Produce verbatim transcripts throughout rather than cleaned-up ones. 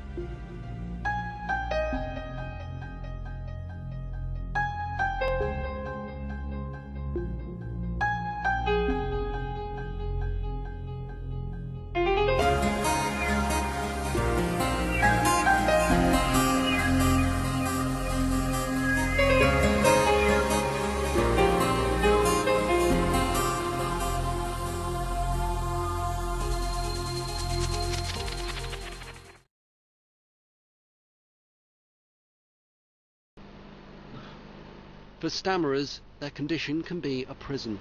For stammerers, their condition can be a prison.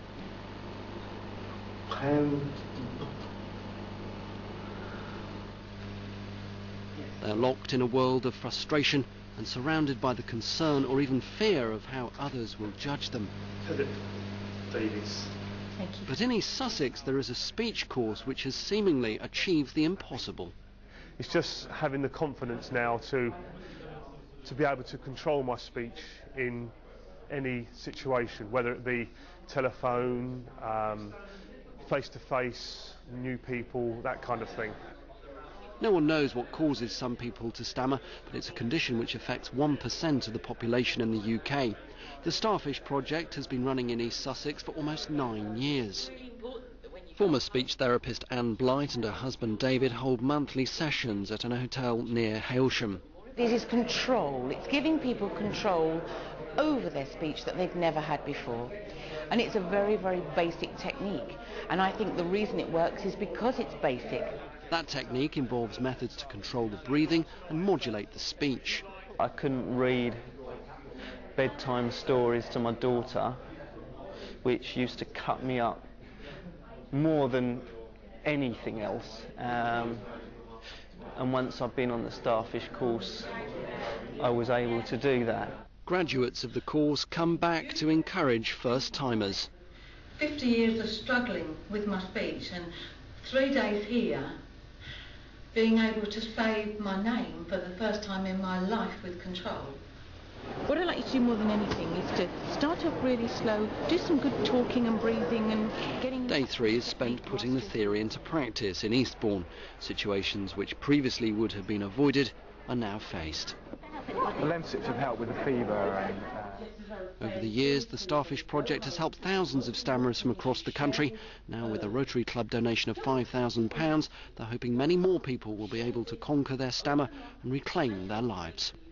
They're locked in a world of frustration and surrounded by the concern or even fear of how others will judge them. Thank you. But in East Sussex there is a speech course which has seemingly achieved the impossible. It's just having the confidence now to to be able to control my speech in any situation, whether it be telephone, um, face-to-face, new people, that kind of thing. No one knows what causes some people to stammer, but it's a condition which affects one percent of the population in the U K. The Starfish Project has been running in East Sussex for almost nine years. Former speech therapist Anne Blight and her husband David hold monthly sessions at an hotel near Hailsham. It is control. It's giving people control over their speech that they've never had before. And it's a very, very basic technique. And I think the reason it works is because it's basic. That technique involves methods to control the breathing and modulate the speech. I couldn't read bedtime stories to my daughter, which used to cut me up more than anything else. Um, and once I've been on the Starfish course, I was able to do that. Graduates of the course come back to encourage first-timers. Fifty years of struggling with my speech and three days here, being able to say my name for the first time in my life with control. What I'd like you to do more than anything is to start off really slow, do some good talking and breathing and getting... Day three is spent putting the theory into practice in Eastbourne. Situations which previously would have been avoided are now faced. The Lemsips have helped with the fever and... Uh... Over the years, the Starfish Project has helped thousands of stammerers from across the country. Now, with a Rotary Club donation of five thousand pounds, they're hoping many more people will be able to conquer their stammer and reclaim their lives.